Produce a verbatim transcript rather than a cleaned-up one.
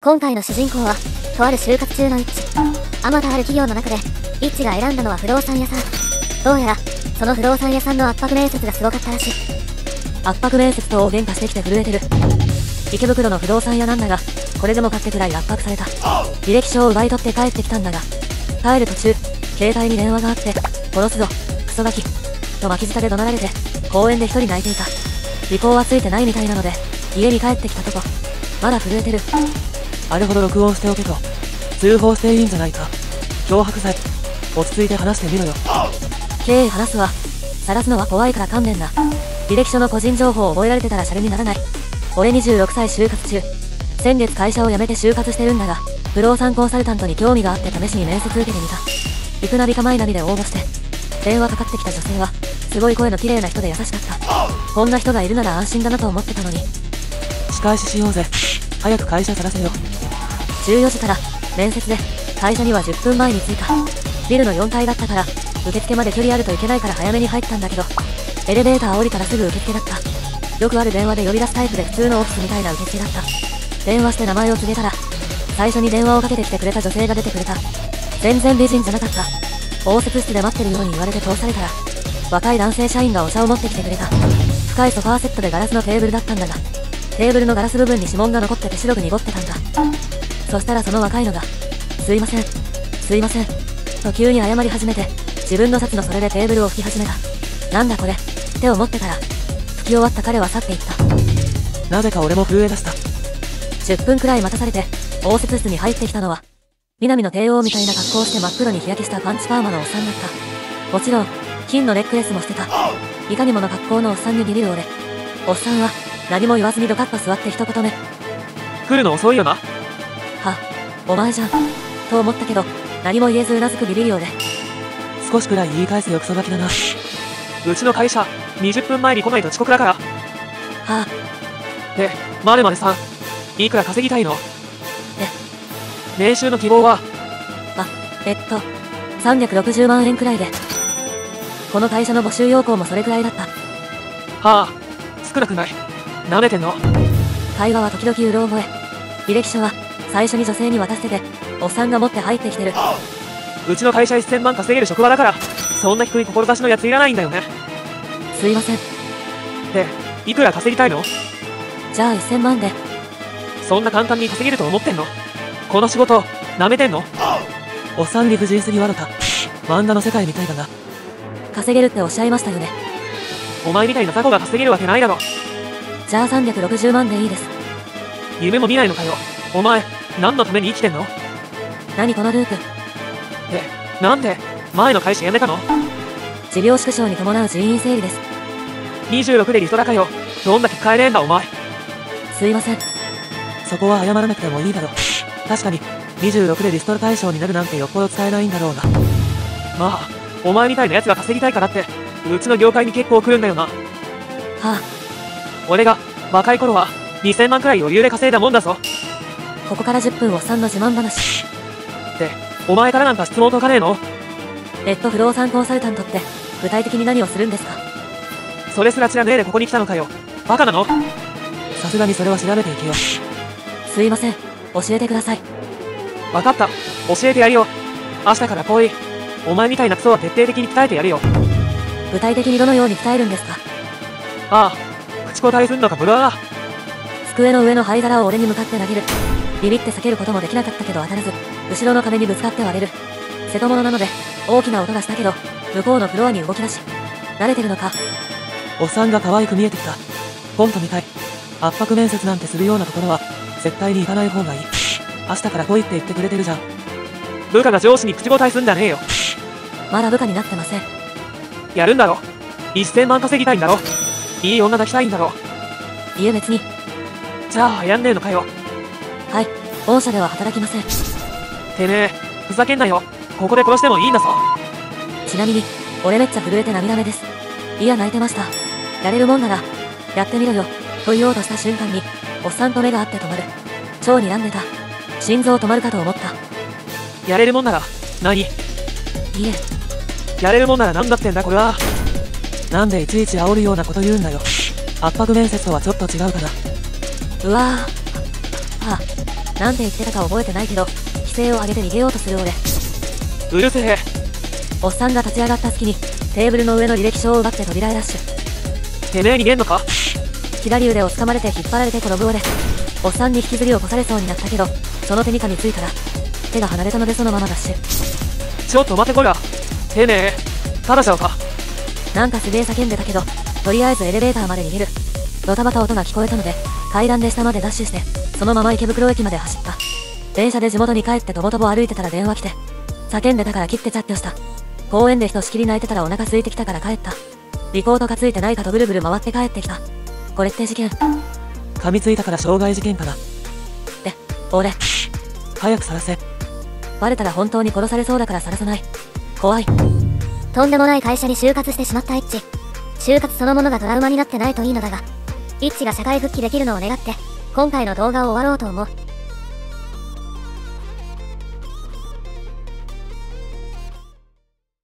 今回の主人公は、とある就活中のイッチ。あまたある企業の中で、イッチが選んだのは不動産屋さん。どうやら、その不動産屋さんの圧迫面接がすごかったらしい。 圧迫面接と大喧嘩してきて震えてる。池袋の不動産屋なんだが、これでもかってくらい圧迫された。履歴書を奪い取って帰ってきたんだが、帰る途中、携帯に電話があって、殺すぞ、クソガキ、と巻き舌で怒鳴られて、公園で一人泣いていた。尾行はついてないみたいなので、家に帰ってきたとこ、まだ震えてる。 あれほど録音しておけと。通報していいんじゃないか。脅迫罪。落ち着いて話してみろよ。 経営話すわ。晒すのは怖いから勘弁な。履歴書の個人情報を覚えられてたらシャレにならない。俺にじゅうろくさい就活中。先月会社を辞めて就活してるんだが、不動産コンサルタントに興味があって試しに面接受けてみた。行くなびかまいなびで応募して、電話かかってきた女性は、すごい声の綺麗な人で優しかった。こんな人がいるなら安心だなと思ってたのに。 仕返ししようぜ。早く会社去らせよ。 じゅうよじから、面接で、会社にはじゅっぷんまえに着いた。ビルのよんかいだったから、受付まで距離あるといけないから早めに入ったんだけど、エレベーター降りたらすぐ受付だった。よくある電話で呼び出すタイプで普通のオフィスみたいな受付だった。電話して名前を告げたら、最初に電話をかけてきてくれた女性が出てくれた。全然美人じゃなかった。応接室で待ってるように言われて通されたら、若い男性社員がお茶を持ってきてくれた。深いソファーセットでガラスのテーブルだったんだが、テーブルのガラス部分に指紋が残ってて白く濁ってたんだ。そしたらその若いのが、すいません、すいません、と急に謝り始めて、自分のシャツのそれでテーブルを拭き始めた。なんだこれ、って思ってたら、拭き終わった彼は去っていった。 なぜか俺も震え出した。 じゅっぷんくらい待たされて、応接室に入ってきたのは、南の帝王みたいな格好をして真っ黒に日焼けしたパンチパーマのおっさんだった。もちろん、金のネックレスもしてた。いかにもの格好のおっさんにビビる俺。おっさんは、何も言わずにドカッと座って一言目。 来るの遅いよな。 は、お前じゃん。と思ったけど、何も言えずうなずくビビリオで。 少しくらい言い返すよクソガキだな。うちの会社、にじゅっぷんまえに来ないと遅刻だから。 はあ。 で、まるまるさん、いくら稼ぎたいの？ え、 年収の希望は？ あ、えっと、さんびゃくろくじゅうまんえんくらいで。この会社の募集要項もそれくらいだった。はあ、少なくない。舐めてんの？ 会話は時々うろ覚え。履歴書は、最初に女性に渡してて、おっさんが持って入ってきてる。 うちの会社せんまん稼げる職場だから、そんな低い志のやついらないんだよね。 すいません。 で、いくら稼ぎたいの？ じゃあせんまんで。 そんな簡単に稼げると思ってんの？この仕事、舐めてんの？おっさん理不尽すぎわろた。漫画の世界みたいだな。 稼げるっておっしゃいましたよね。 お前みたいな雑魚が稼げるわけないだろ。 じゃあさんびゃくろくじゅうまんでいいです。 夢も見ないのかよ。お前、何のために生きてんの？ 何このループ。 で、なんで、前の会社辞めたの？ 事業縮小に伴う人員整理です。 にじゅうろくでリストラかよ。どんだけ帰れんだお前。 すいません。 そこは謝らなくてもいいだろ。確かに、にじゅうろくでリストラ対象になるなんてよっぽど使えないんだろうが。まあ、お前みたいな奴が稼ぎたいからって、うちの業界に結構来るんだよな。はあ。 俺が、若い頃は、にせんまんくらい余裕で稼いだもんだぞ。 ここからじゅっぷんおっさんの自慢話。 で、お前からなんか質問解かねえの？ レッド不動産コンサルタントって、具体的に何をするんですか？ それすら知らねえでここに来たのかよ。バカなの？さすがにそれは調べていけよ。 すいません。教えてください。 わかった。教えてやるよ。明日から来い。お前みたいなクソは徹底的に鍛えてやるよ。 具体的にどのように鍛えるんですか？ ああ、口答えすんのかブラー。 机の上の灰皿を俺に向かって投げる。ビビって避けることもできなかったけど当たらず、後ろの壁にぶつかって割れる。瀬戸物なので、大きな音がしたけど、向こうのフロアに動き出し、慣れてるのか。 おっさんが可愛く見えてきた。コントみたい。圧迫面接なんてするようなところは、絶対に行かない方がいい。明日から来いって言ってくれてるじゃん。部下が上司に口答えすんじゃねえよ。 まだ部下になってません。 やるんだろ。せんまん稼ぎたいんだろ。いい女抱きたいんだろ。 いえ別に。 じゃあやんねえのかよ。 はい、御社では働きません。 てめえ、ふざけんなよ。ここで殺してもいいんだぞ。 ちなみに、俺めっちゃ震えて涙目です。いや泣いてました。やれるもんなら、やってみろよ、と言おうとした瞬間に、おっさんと目が合って止まる。超睨んでた。心臓止まるかと思った。 やれるもんなら、何？いえ。 やれるもんなら何だってんだこれは。なんでいちいち煽るようなこと言うんだよ。圧迫面接とはちょっと違うかな。 うわぁ。あ、 なんて言ってたか覚えてないけど、規制を上げて逃げようとする俺。 うるせえ。 おっさんが立ち上がった隙に、テーブルの上の履歴書を奪って扉へダッシュ。 てめえ逃げんのか？ 左腕を掴まれて引っ張られて転ぶ俺。おっさんに引きずり起こされそうになったけど、その手に噛みついたら、手が離れたのでそのままダッシュ。 ちょっと待てこら。てめえ、ただじゃおか。 なんかすげえ叫んでたけど、とりあえずエレベーターまで逃げる。ドタバタ音が聞こえたので、階段で下までダッシュして、そのまま池袋駅まで走った。電車で地元に帰ってとぼとぼ歩いてたら電話来て、叫んでたから切ってチャットした。公園でひとしきり泣いてたらお腹空いてきたから帰った。リポートがついてないかとブルブル回って帰ってきた。これって事件？ 噛みついたから傷害事件かな。 で、俺。 早く晒せ。 バレたら本当に殺されそうだから晒さない。怖い。 とんでもない会社に就活してしまったイッチ。就活そのものがトラウマになってないといいのだが、イッチが社会復帰できるのを願って、今回の動画を終わろうと思う。